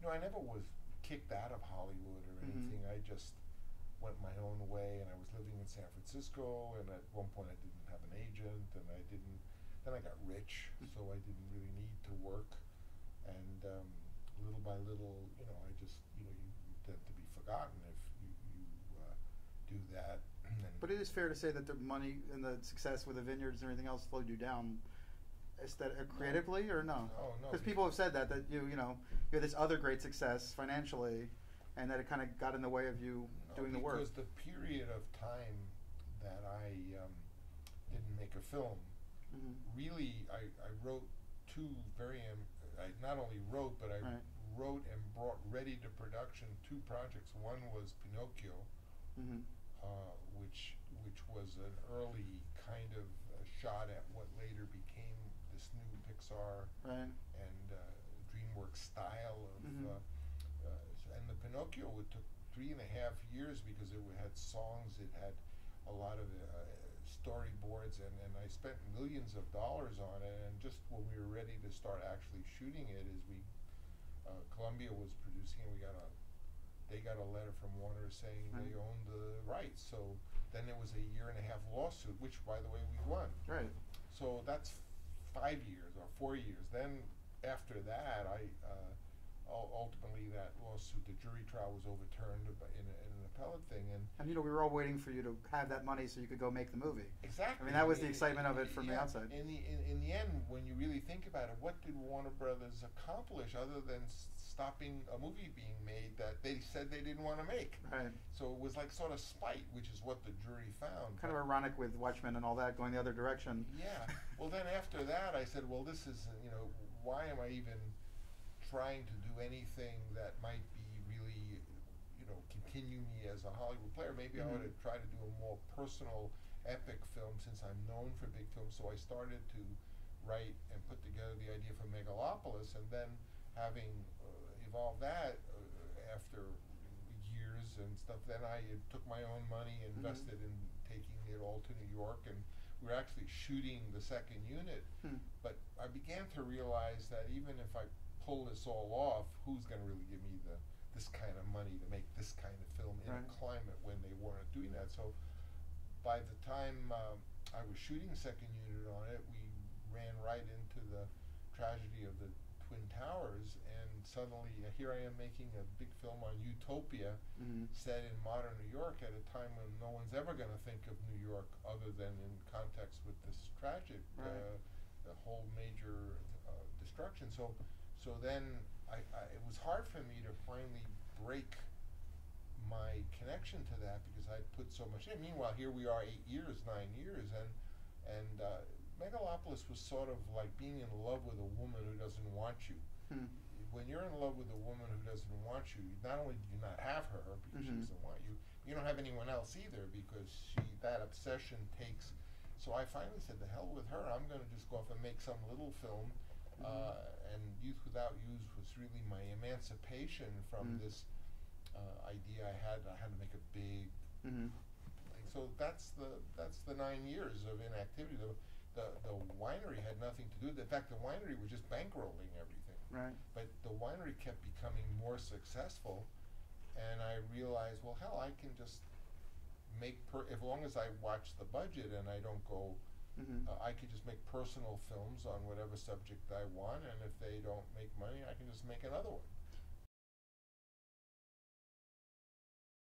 I never was kicked out of Hollywood or Mm-hmm. anything. I just went my own way, and I was living in San Francisco, and at one point I didn't have an agent, and I didn't. Then I got rich, so I didn't really need to work, and little by little, I just, you tend to be forgotten if you do that. And But it is fair to say that the money and the success with the vineyards and everything else slowed you down, creatively, or no? No. Because people have said that you had this other great success financially, and that it kind of got in the way of you doing the work. Because the period of time that I didn't make a film, really, I wrote two I not only wrote, but I wrote and brought ready to production two projects. One was Pinocchio, which was an early kind of shot at what later became this new Pixar and DreamWorks style of. And the Pinocchio, it took 3.5 years because it had songs, it had a lot of storyboards, and I spent millions of dollars on it. And just when we were ready to start actually shooting it, Columbia was producing, and they got a letter from Warner saying they owned the rights. So then there was a 1.5-year lawsuit, which, by the way, we won. Right. So that's 5 years or 4 years. Then after that, ultimately that lawsuit, the jury trial was overturned in an appellate thing, and we were all waiting for you to have that money so you could go make the movie. Exactly. I mean, that was the excitement of it from the outside. In the end, when you really think about it, what did Warner Brothers accomplish other than stopping a movie being made that they said they didn't want to make? Right. So it was like sort of spite, which is what the jury found. Kind of ironic with Watchmen and all that going the other direction. Yeah. Well, then after that, I said, well, this is, why am I even trying to do anything that might be really, continue me as a Hollywood player? Maybe I ought to try to do a more personal, epic film, since I'm known for big films. So I started to write and put together the idea for Megalopolis, and then having evolved that after years and stuff, then I took my own money, invested in taking it all to New York, and we were actually shooting the second unit. But I began to realize that even if I pull this all off, who's going to really give me this kind of money to make this kind of film in a climate when they weren't doing that? So by the time I was shooting second unit on it, we ran right into the tragedy of the Twin Towers, and suddenly here I am making a big film on utopia set in modern New York at a time when no one's ever going to think of New York other than in context with this tragic, the whole major destruction. So then it was hard for me to finally break my connection to that, because I'd put so much in. Meanwhile, here we are 8 years, 9 years, and Megalopolis was sort of like being in love with a woman who doesn't want you. When you're in love with a woman who doesn't want you, not only do you not have her because she doesn't want you, you don't have anyone else either, because that obsession takes. So I finally said, the hell with her, I'm going to just go off and make some little film. And Youth Without Use was really my emancipation from this idea I had to make a big thing. So that's the 9 years of inactivity. The winery had nothing to do with it. In fact, the winery was just bankrolling everything. Right. But the winery kept becoming more successful, and I realized, well, hell, I can just make as long as I watch the budget and I don't go. I could just make personal films on whatever subject I want, and if they don't make money, I can just make another one.